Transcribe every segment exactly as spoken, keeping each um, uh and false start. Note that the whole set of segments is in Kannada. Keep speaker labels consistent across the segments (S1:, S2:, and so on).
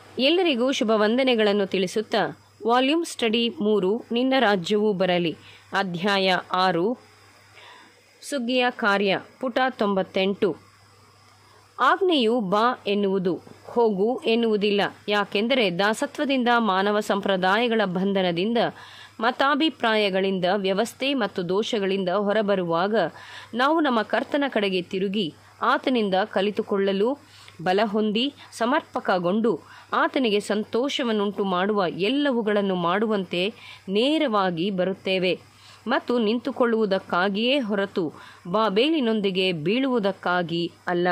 S1: ಎಲ್ಲರಿಗೂ ಶುಭ ವಂದನೆಗಳನ್ನು ತಿಳಿಸುತ್ತಾ ವಾಲ್ಯೂಮ್ ಸ್ಟಡಿ ಮೂರು ನಿನ್ನ ರಾಜ್ಯವು ಬರಲಿ, ಅಧ್ಯಾಯ ಆರು, ಸುಗ್ಗಿಯ ಕಾರ್ಯ, ಪುಟ ತೊಂಬತ್ತೆಂಟು. ಆಜ್ಞೆಯು ಬಾ ಎನ್ನುವುದು, ಹೋಗು ಎನ್ನುವುದಿಲ್ಲ. ಯಾಕೆಂದರೆ ದಾಸತ್ವದಿಂದ, ಮಾನವ ಸಂಪ್ರದಾಯಗಳ ಬಂಧನದಿಂದ, ಮತಾಭಿಪ್ರಾಯಗಳಿಂದ, ವ್ಯವಸ್ಥೆ ಮತ್ತು ದೋಷಗಳಿಂದ ಹೊರಬರುವಾಗ ನಾವು ನಮ್ಮ ಕರ್ತನ ಕಡೆಗೆ ತಿರುಗಿ ಆತನಿಂದ ಕಲಿತುಕೊಳ್ಳಲು ಬಲ ಹೊಂದಿ ಸಮರ್ಪಕಗೊಂಡು ಆತನಿಗೆ ಸಂತೋಷವನ್ನುಂಟು ಮಾಡುವ ಎಲ್ಲವುಗಳನ್ನು ಮಾಡುವಂತೆ ನೇರವಾಗಿ ಬರುತ್ತೇವೆ ಮತ್ತು ನಿಂತುಕೊಳ್ಳುವುದಕ್ಕಾಗಿಯೇ ಹೊರತು ಬಾಬೇಲಿನೊಂದಿಗೆ ಬೀಳುವುದಕ್ಕಾಗಿ ಅಲ್ಲ.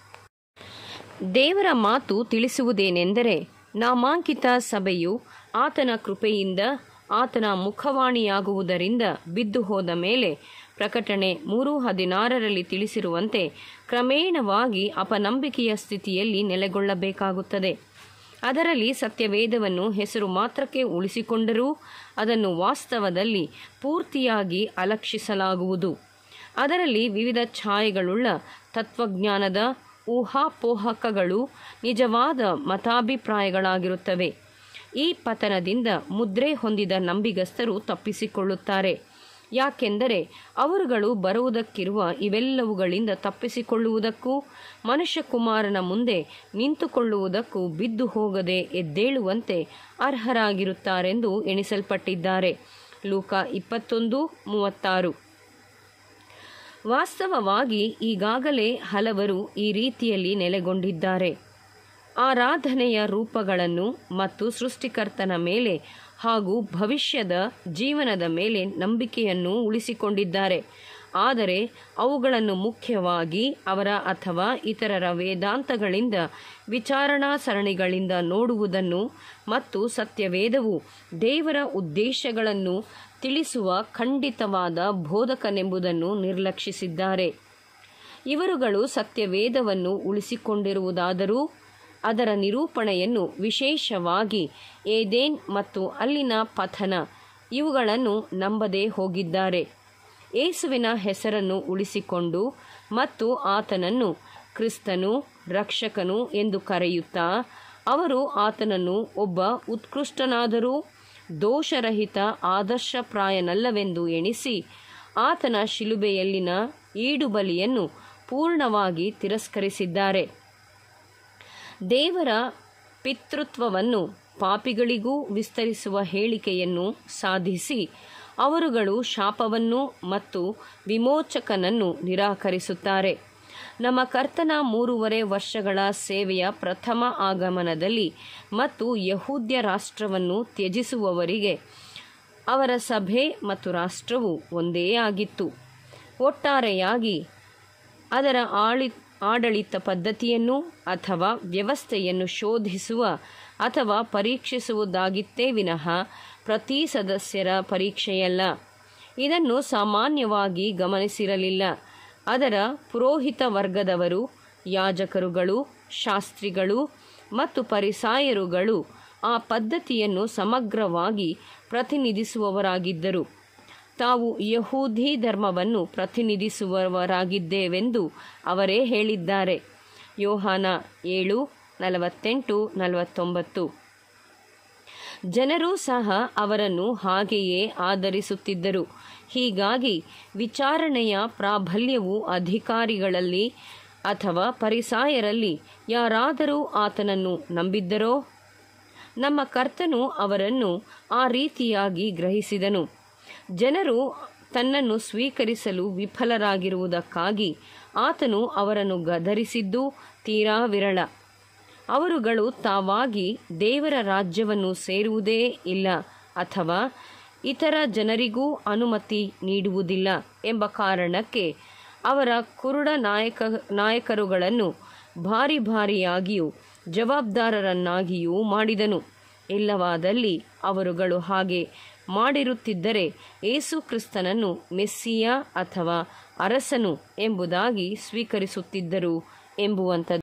S1: ದೇವರ ಮಾತು ತಿಳಿಸುವುದೇನೆಂದರೆ, ನಾಮಾಂಕಿತ ಸಭೆಯು ಆತನ ಕೃಪೆಯಿಂದ ಆತನ ಮುಖವಾಣಿಯಾಗುವುದರಿಂದ ಬಿದ್ದು ಹೋದ ಮೇಲೆ ಪ್ರಕಟಣೆ ಮೂರು ಹದಿನಾರರಲ್ಲಿ ತಿಳಿಸಿರುವಂತೆ ಕ್ರಮೇಣವಾಗಿ ಅಪನಂಬಿಕೆಯ ಸ್ಥಿತಿಯಲ್ಲಿ ನೆಲೆಗೊಳ್ಳಬೇಕಾಗುತ್ತದೆ. ಅದರಲ್ಲಿ ಸತ್ಯವೇದವನ್ನು ಹೆಸರು ಮಾತ್ರಕ್ಕೆ ಉಳಿಸಿಕೊಂಡರೂ ಅದನ್ನು ವಾಸ್ತವದಲ್ಲಿ ಪೂರ್ತಿಯಾಗಿ ಅಲಕ್ಷಿಸಲಾಗುವುದು. ಅದರಲ್ಲಿ ವಿವಿಧ ಛಾಯೆಗಳುಳ್ಳ ತತ್ವಜ್ಞಾನದ ಊಹಾಪೋಹಕಗಳು ನಿಜವಾದ ಮತಾಭಿಪ್ರಾಯಗಳಾಗಿರುತ್ತವೆ. ಈ ಪತನದಿಂದ ಮುದ್ರೆ ಹೊಂದಿದ ನಂಬಿಗಸ್ತರು ತಪ್ಪಿಸಿಕೊಳ್ಳುತ್ತಾರೆ. ಯಾಕೆಂದರೆ ಅವರುಗಳು ಬರುವುದಕ್ಕಿರುವ ಇವೆಲ್ಲವುಗಳಿಂದ ತಪ್ಪಿಸಿಕೊಳ್ಳುವುದಕ್ಕೂ ಮನುಷ್ಯಕುಮಾರನ ಮುಂದೆ ನಿಂತುಕೊಳ್ಳುವುದಕ್ಕೂ ಬಿದ್ದು ಹೋಗದೆ ಎದ್ದೇಳುವಂತೆ ಅರ್ಹರಾಗಿರುತ್ತಾರೆಂದು ಎಣಿಸಲ್ಪಟ್ಟಿದ್ದಾರೆ. ಲೂಕ ಇಪ್ಪತ್ತೊಂದು ಮೂವತ್ತಾರು. ವಾಸ್ತವವಾಗಿ ಈಗಾಗಲೇ ಹಲವರು ಈ ರೀತಿಯಲ್ಲಿ ನೆಲೆಗೊಂಡಿದ್ದಾರೆ. ಆರಾಧನೆಯ ರೂಪಗಳನ್ನು ಮತ್ತು ಸೃಷ್ಟಿಕರ್ತನ ಮೇಲೆ ಹಾಗೂ ಭವಿಷ್ಯದ ಜೀವನದ ಮೇಲೆ ನಂಬಿಕೆಯನ್ನು ಉಳಿಸಿಕೊಂಡಿದ್ದಾರೆ. ಆದರೆ ಅವುಗಳನ್ನು ಮುಖ್ಯವಾಗಿ ಅವರ ಅಥವಾ ಇತರರ ವೇದಾಂತಗಳಿಂದ, ವಿಚಾರಣಾ ಸರಣಿಗಳಿಂದ ನೋಡುವುದನ್ನು ಮತ್ತು ಸತ್ಯವೇದವು ದೇವರ ಉದ್ದೇಶಗಳನ್ನು ತಿಳಿಸುವ ಖಂಡಿತವಾದ ಬೋಧಕನೆಂಬುದನ್ನು ನಿರ್ಲಕ್ಷಿಸಿದ್ದಾರೆ. ಇವರುಗಳು ಸತ್ಯವೇದವನ್ನು ಉಳಿಸಿಕೊಂಡಿರುವುದಾದರೂ ಅದರ ನಿರೂಪಣೆಯನ್ನು, ವಿಶೇಷವಾಗಿ ಏದೇನ್ ಮತ್ತು ಅಲ್ಲಿನ ಪತನ, ಇವುಗಳನ್ನು ನಂಬದೇ ಹೋಗಿದ್ದಾರೆ. ಯೇಸುವಿನ ಹೆಸರನ್ನು ಉಳಿಸಿಕೊಂಡು ಮತ್ತು ಆತನನ್ನು ಕ್ರಿಸ್ತನು, ರಕ್ಷಕನು ಎಂದು ಕರೆಯುತ್ತಾ ಅವರು ಆತನನ್ನು ಒಬ್ಬ ಉತ್ಕೃಷ್ಟನಾದರೂ ದೋಷರಹಿತ ಆದರ್ಶಪ್ರಾಯನಲ್ಲವೆಂದು ಎಣಿಸಿ ಆತನ ಶಿಲುಬೆಯಲ್ಲಿನ ಈಡುಬಲಿಯನ್ನು ಪೂರ್ಣವಾಗಿ ತಿರಸ್ಕರಿಸಿದ್ದಾರೆ. ದೇವರ ಪಿತೃತ್ವವನ್ನು ಪಾಪಿಗಳಿಗೂ ವಿಸ್ತರಿಸುವ ಹೇಳಿಕೆಯನ್ನು ಸಾಧಿಸಿ ಅವರುಗಳು ಶಾಪವನ್ನು ಮತ್ತು ವಿಮೋಚಕನನ್ನು ನಿರಾಕರಿಸುತ್ತಾರೆ. ನಮ್ಮ ಕರ್ತನ ಮೂರುವರೆ ವರ್ಷಗಳ ಸೇವೆಯ ಪ್ರಥಮ ಆಗಮನದಲ್ಲಿ ಮತ್ತು ಯಹೂದ್ಯ ರಾಷ್ಟ್ರವನ್ನು ತ್ಯಜಿಸುವವರಿಗೆ ಅವರ ಸಭೆ ಮತ್ತು ರಾಷ್ಟ್ರವು ಒಂದೇ ಆಗಿತ್ತು. ಒಟ್ಟಾರೆಯಾಗಿ ಅದರ ಆಳಿ ಆಡಳಿತ ಪದ್ಧತಿಯನ್ನು ಅಥವಾ ವ್ಯವಸ್ಥೆಯನ್ನು ಶೋಧಿಸುವ ಅಥವಾ ಪರೀಕ್ಷಿಸುವುದಾಗಿತ್ತೇ ವಿನಃ ಪ್ರತಿ ಸದಸ್ಯರ ಪರೀಕ್ಷೆಯಲ್ಲ. ಇದನ್ನು ಸಾಮಾನ್ಯವಾಗಿ ಗಮನಿಸಿರಲಿಲ್ಲ. ಅದರ ಪುರೋಹಿತ ವರ್ಗದವರು, ಯಾಜಕರುಗಳು, ಶಾಸ್ತ್ರಿಗಳು ಮತ್ತು ಫರಿಸಾಯರುಗಳು ಆ ಪದ್ಧತಿಯನ್ನು ಸಮಗ್ರವಾಗಿ ಪ್ರತಿನಿಧಿಸುವವರಾಗಿದ್ದರು. ತಾವು ಯಹೂದಿ ಧರ್ಮವನ್ನು ಪ್ರತಿನಿಧಿಸುವವರಾಗಿದ್ದೇವೆಂದು ಅವರೇ ಹೇಳಿದ್ದಾರೆ. ಯೋಹಾನ ಏಳು ನಲವತ್ತೆಂಟು ನಲವತ್ತೊಂಬತ್ತು. ಜನರೂ ಸಹ ಅವರನ್ನು ಹಾಗೆಯೇ ಆಧರಿಸುತ್ತಿದ್ದರು. ಹೀಗಾಗಿ ವಿಚಾರಣೆಯ ಪ್ರಾಬಲ್ಯವು ಅಧಿಕಾರಿಗಳಲ್ಲಿ ಅಥವಾ ಫರಿಸಾಯರಲ್ಲಿ ಯಾರಾದರೂ ಆತನನ್ನು ನಂಬಿದ್ದರೋ? ನಮ್ಮ ಕರ್ತನು ಅವರನ್ನು ಆ ರೀತಿಯಾಗಿ ಗ್ರಹಿಸಿದನು. ಜನರು ತನ್ನನ್ನು ಸ್ವೀಕರಿಸಲು ವಿಫಲರಾಗಿರುವುದಕ್ಕಾಗಿ ಆತನು ಅವರನ್ನು ಗದರಿಸಿದ್ದು ತೀರಾ ವಿರಳ. ಅವರುಗಳು ತಾವಾಗಿ ದೇವರ ರಾಜ್ಯವನ್ನು ಸೇರುವುದೇ ಇಲ್ಲ ಅಥವಾ ಇತರ ಜನರಿಗೂ ಅನುಮತಿ ನೀಡುವುದಿಲ್ಲ ಎಂಬ ಕಾರಣಕ್ಕೆ ಅವರ ಕುರುಡ ನಾಯಕ ನಾಯಕರುಗಳನ್ನು ಭಾರಿ ಭಾರಿಯಾಗಿಯೂ ಜವಾಬ್ದಾರರನ್ನಾಗಿಯೂ ಮಾಡಿದನು. ಇಲ್ಲವಾದಲ್ಲಿ ಅವರುಗಳು ಹಾಗೆ ಮಾಡಿರುತ್ತಿದ್ದರೆ ಯೇಸು ಕ್ರಿಸ್ತನನ್ನು ಮೆಸ್ಸಿಯ ಅಥವಾ ಅರಸನು ಎಂಬುದಾಗಿ ಸ್ವೀಕರಿಸುತ್ತಿದ್ದರು ಎಂಬುವಂಥದ್ದು.